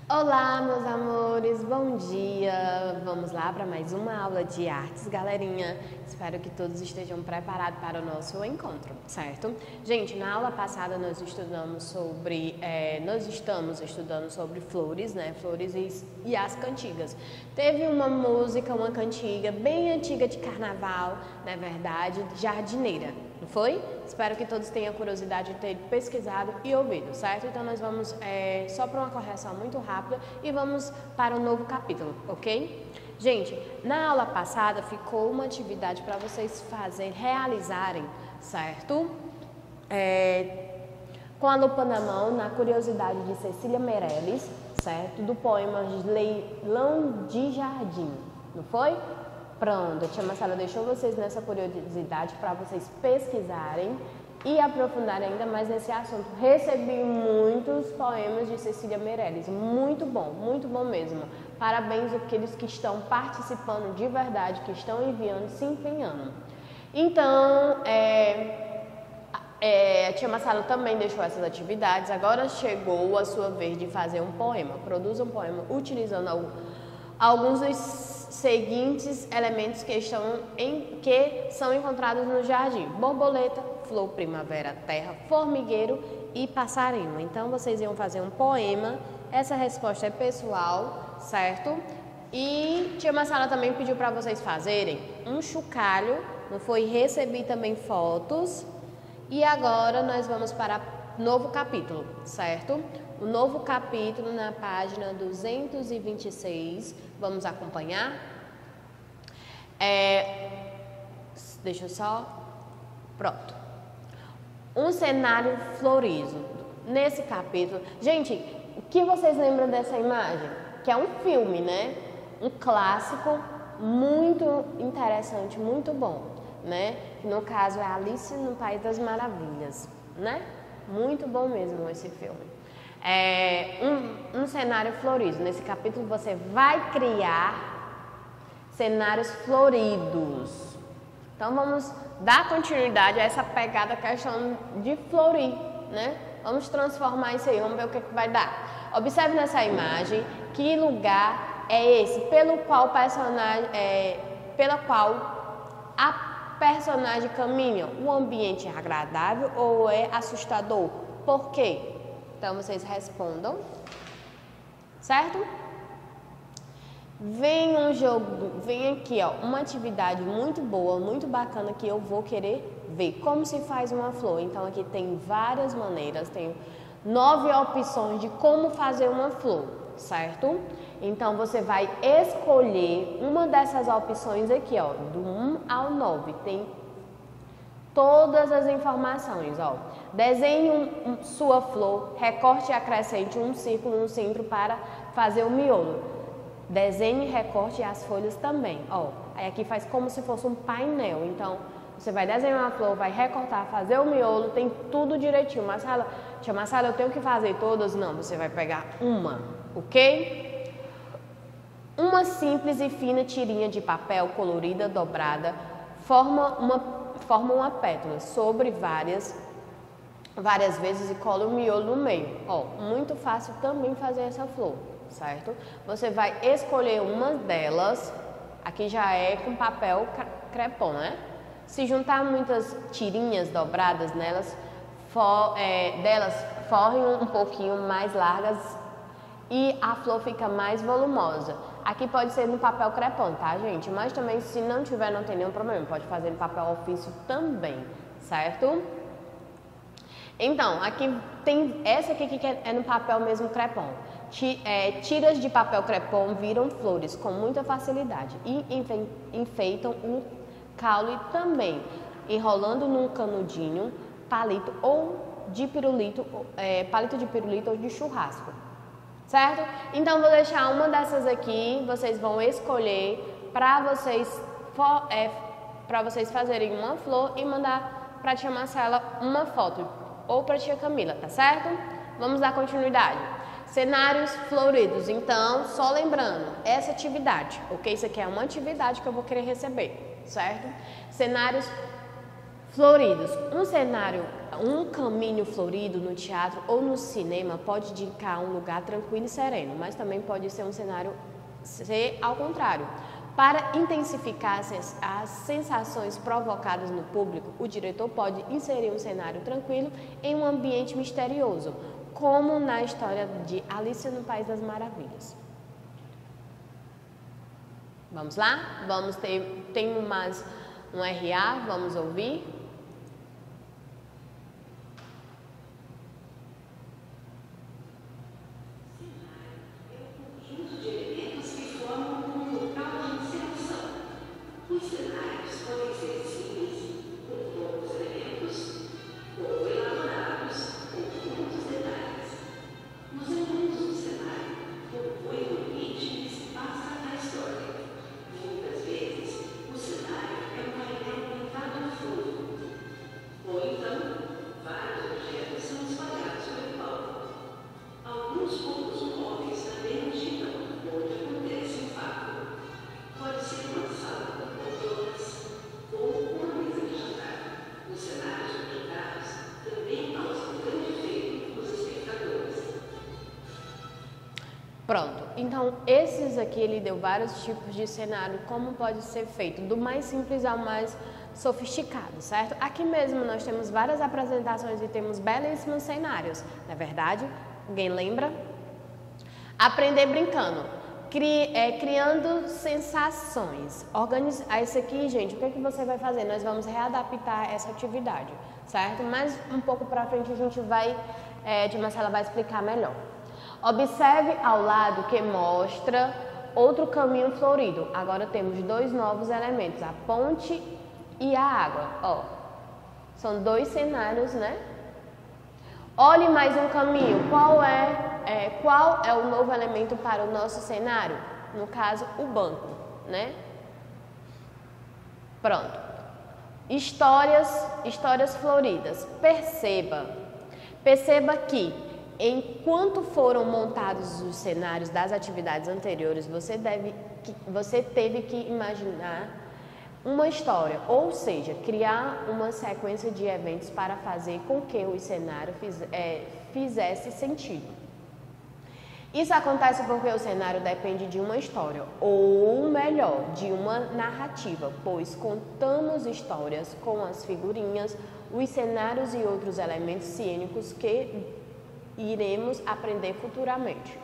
Olá, meus amores, bom dia! Vamos lá para mais uma aula de artes, galerinha. Espero que todos estejam preparados para o nosso encontro, certo? Gente, na aula passada nós estamos estudando sobre flores, né? Flores e as cantigas. Teve uma música, uma cantiga bem antiga de carnaval, na verdade, jardineira, não foi? Espero que todos tenham curiosidade de ter pesquisado e ouvido, certo? Então nós vamos só para uma correção muito rápida e vamos para um novo capítulo, ok? Gente, na aula passada ficou uma atividade para vocês realizarem, certo? Com a lupa na mão, na curiosidade de Cecília Meirelles, certo? Do poema Leilão de Jardim, não foi? Pronto, a tia Marcela deixou vocês nessa curiosidade para vocês pesquisarem e aprofundarem ainda mais nesse assunto. Recebi muitos poemas de Cecília Meirelles, muito bom mesmo. Parabéns àqueles que estão participando de verdade, que estão enviando, se empenhando. Então, a tia Marcela também deixou essas atividades, agora chegou a sua vez de fazer um poema. Produza um poema utilizando alguns dos seguintes elementos que são encontrados no jardim: borboleta, flor, primavera, terra, formigueiro e passarinho. Então vocês iam fazer um poema, essa resposta é pessoal, certo? E tia Marcela também pediu para vocês fazerem um chocalho, não foi? Recebi também fotos. E agora nós vamos para novo capítulo, certo? O novo capítulo na página 226, vamos acompanhar? Deixa eu só... Pronto. Um cenário florido. Nesse capítulo... Gente, o que vocês lembram dessa imagem? Que é um filme, né? Um clássico muito interessante, muito bom, né? No caso é Alice no País das Maravilhas, né? Muito bom mesmo esse filme. Um cenário florido. Nesse capítulo você vai criar cenários floridos. Então vamos dar continuidade a essa pegada, questão de florir, né? Vamos transformar isso aí, vamos ver o que vai dar. Observe nessa imagem que lugar é esse pelo qual a personagem caminha. O ambiente é agradável ou é assustador? Por quê? Então vocês respondam, certo? Vem aqui, ó, uma atividade muito boa, muito bacana que eu vou querer ver. Como se faz uma flor? Então aqui tem várias maneiras, tem 9 opções de como fazer uma flor, certo? Então você vai escolher uma dessas opções aqui, ó, do 1 ao 9. Tem todas as informações, ó. Desenhe sua flor, recorte e acrescente um círculo no centro para fazer o miolo. Desenhe, recorte as folhas também, ó. Aí aqui faz como se fosse um painel. Então, você vai desenhar uma flor, vai recortar, fazer o miolo, tem tudo direitinho. Tia Marcela, eu tenho que fazer todas? Não, você vai pegar uma, ok? Uma simples e fina tirinha de papel colorida, dobrada, forma uma pétala sobre várias vezes e cola o miolo no meio. Ó, muito fácil também fazer essa flor, certo? Você vai escolher uma delas, aqui já é com papel crepom, né? Se juntar muitas tirinhas dobradas delas forrem um pouquinho mais largas e a flor fica mais volumosa. Aqui pode ser no papel crepom, tá, gente? Mas também, se não tiver, não tem nenhum problema. Pode fazer no papel ofício também, certo? Então, aqui tem essa aqui que é no papel mesmo crepom. Tiras de papel crepom viram flores com muita facilidade e enfeitam o caule também, enrolando num canudinho, palito de pirulito ou de churrasco. Certo? Então, vou deixar uma dessas aqui, vocês vão escolher para vocês fazerem uma flor e mandar para a tia Marcela uma foto, ou para a tia Camila, tá certo? Vamos dar continuidade. Cenários floridos. Então, só lembrando, essa atividade, ok? Isso aqui é uma atividade que eu vou querer receber, certo? Cenários Floridos. Um cenário, um caminho florido no teatro ou no cinema pode indicar um lugar tranquilo e sereno, mas também pode ser um cenário ser ao contrário. Para intensificar as sensações provocadas no público, o diretor pode inserir um cenário tranquilo em um ambiente misterioso, como na história de Alice no País das Maravilhas. Vamos lá? Tem mais um RA, vamos ouvir. Pronto, então esses aqui ele deu vários tipos de cenário, como pode ser feito, do mais simples ao mais sofisticado, certo? Aqui mesmo nós temos várias apresentações e temos belíssimos cenários, não é verdade? Alguém lembra? Aprender brincando, criando sensações. Esse aqui, gente, o que é que você vai fazer? Nós vamos readaptar essa atividade, certo? Mas um pouco para frente a gente vai, Tia Marcela vai explicar melhor. Observe ao lado que mostra outro caminho florido. Agora temos dois novos elementos, a ponte e a água. Ó, são dois cenários, né? Olhe mais um caminho. Qual é o novo elemento para o nosso cenário? No caso, o banco, né? Pronto. Histórias floridas. Perceba que enquanto foram montados os cenários das atividades anteriores, você teve que imaginar uma história, ou seja, criar uma sequência de eventos para fazer com que o cenário fizesse sentido. Isso acontece porque o cenário depende de uma história, ou melhor, de uma narrativa, pois contamos histórias com as figurinhas, os cenários e outros elementos cênicos que iremos aprender futuramente.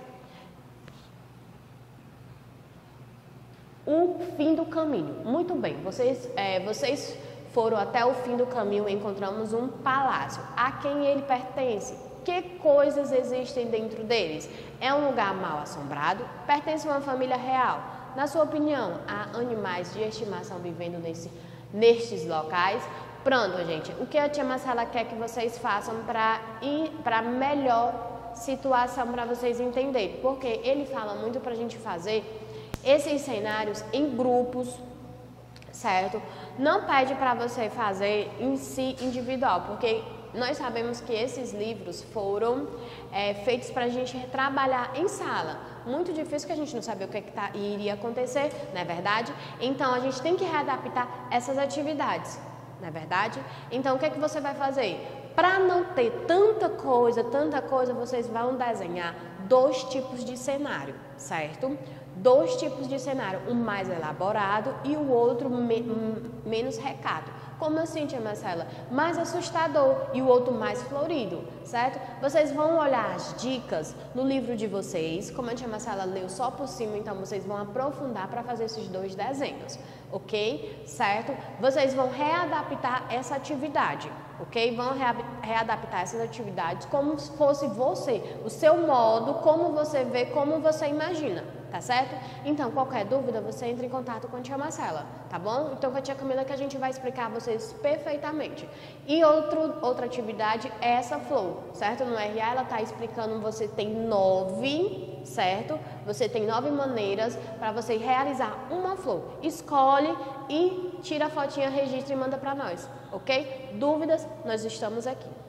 O fim do caminho. Muito bem, vocês foram até o fim do caminho e encontramos um palácio. A quem ele pertence? Que coisas existem dentro deles? É um lugar mal assombrado? Pertence a uma família real? Na sua opinião, há animais de estimação vivendo nestes locais? Pronto, gente. O que a tia Marcela quer que vocês façam para melhor situação para vocês entenderem? Porque ele fala muito para a gente fazer esses cenários em grupos, certo? Não pede para você fazer em si individual, porque nós sabemos que esses livros foram feitos para a gente trabalhar em sala. Muito difícil, que a gente não sabia o que iria acontecer, não é verdade? Então, a gente tem que readaptar essas atividades. Não é verdade? Então, o que é que você vai fazer? Para não ter tanta coisa, vocês vão desenhar dois tipos de cenário, certo? Dois tipos de cenário, um mais elaborado e o outro menos recato. Como assim, tia Marcela? Mais assustador e o outro mais florido, certo? Vocês vão olhar as dicas no livro de vocês, como a tia Marcela leu só por cima, então vocês vão aprofundar para fazer esses dois desenhos, ok? Certo? Vocês vão readaptar essa atividade, ok? Vão readaptar essas atividades como se fosse você, o seu modo, como você vê, como você imagina. Tá certo? Então, qualquer dúvida, você entra em contato com a tia Marcela, tá bom? Então, com a tia Camila que a gente vai explicar a vocês perfeitamente. E outra atividade é essa flow, certo? No RA ela tá explicando, você tem 9, certo? Você tem 9 maneiras para você realizar uma flow. Escolhe e tira a fotinha, registra e manda para nós, ok? Dúvidas? Nós estamos aqui.